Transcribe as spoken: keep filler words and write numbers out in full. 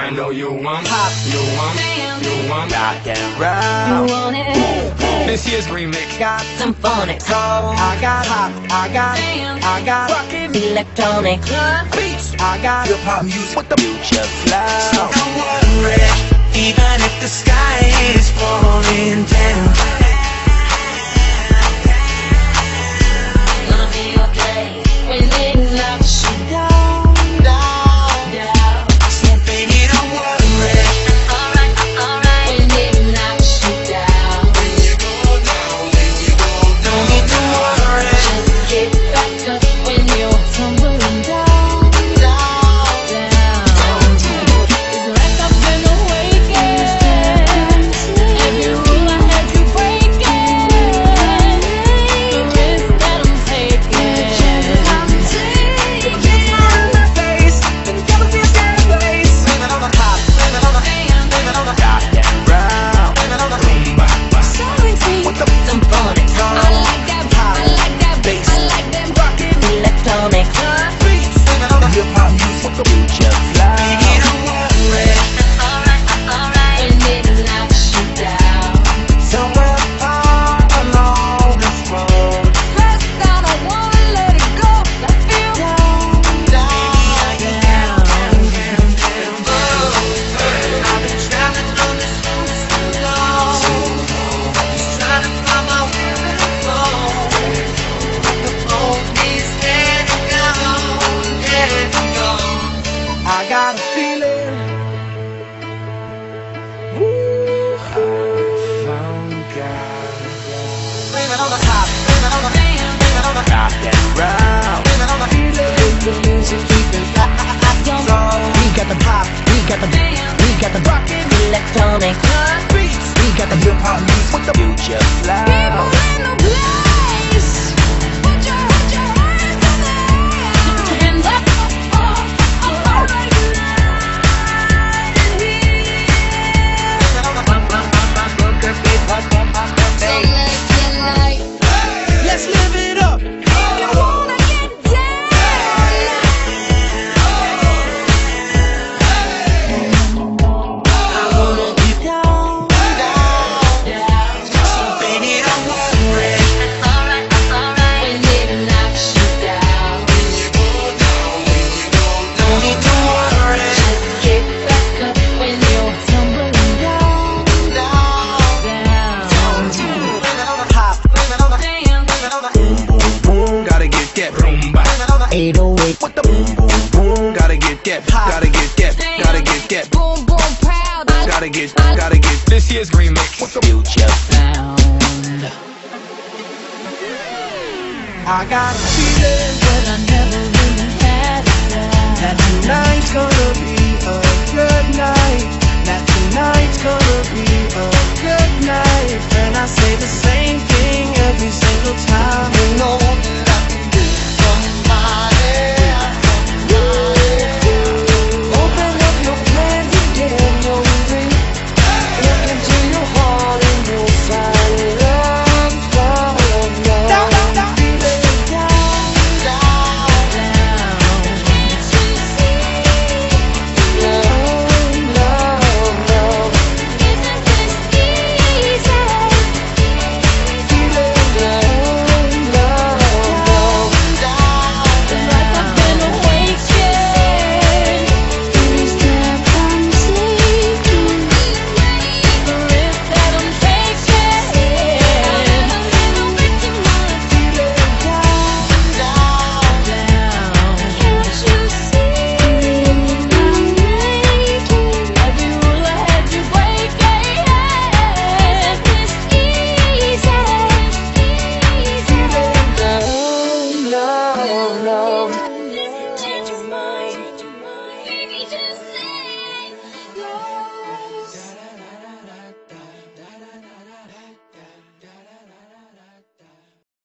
I know you want pop, you want, you want rock and roll. You want it? This year's remix Got some phonics. I got pop, I got, I got rockin' electronic beats. I got Hip hop music with the future flow. So don't worry, even if the sky is falling down. gonna be okay when it knocks you down, down, down. So baby, don't worry, Alright, alright, when it knocks you down, when you go down, when you go down, don't need to worry. just get back up when you're tumbling down, down, down. It's like I've been awakened. Every rule I had you breaking, the risk that I'm taking. I'm taking. Smile on my face, and never be a sad place. Blame it on the pop, blame it on the hand, blame it on the rock and roll, blame it on the rumba. Some phonics. I like that pop, I like that bass, I like that rockin' electronic Beats, blame it on the Hip hop music with the future flow. baby, don't worry. Alright, alright, when it knocks you down. Somewhere far along this road, First I don't wanna let it go. I feel down, down, down, down, down. I've been traveling on this road so long, just trying to find my way home. The road is dead and gone, dead and gone. I got a feeling. Ooh, I found God. Blame it on the top, blame it on the man, blame it on the Rock and roll. blame it on the feeling. The music keeping so We got the pop, we got the, we got the rockin' Electronic beats. we got the hip hop music With the future flow. people in the place. Put your, put your hands in the air. Put your hands up, up, up, up, alright. So let's get light. Let's live it up. You wanna get down. I wanna get down, down. So baby, don't worry. Alright, alright, when it knocks you down. When you go down, when you go down, don't need to worry. Just get back up when you're tumbling down, Down, down. blame it on the pop, blame it on the hand, blame it on the Boom, boom, boom. Gotta get that rumba. blame it on the eight oh eight. With the boom, boom, boom. Gotta get that. Gotta get that. Gotta get that. Boom, boom, proud. Gotta get. Gotta get this year's remix with the future Sound. I got a feeling But I never really had that. that tonight's gonna be a good night. That tonight's gonna be a good night. And I say the same thing every single time. You know that I can do somebody. Open up your plan to get your ring. Look into your heart and you'll find love, love, love. Down, down, down. Feeling down, down, Down. love, love, love. Isn't this easy? Feeling down, love, love. Like I've been awakened. Every step I'm taking, the risk that I'm taking. I'm a little victim of feeling down, down. Can't you see I'm making every rule I had you breaking? This easy, easy. Love, love, love. Change your mind, baby, just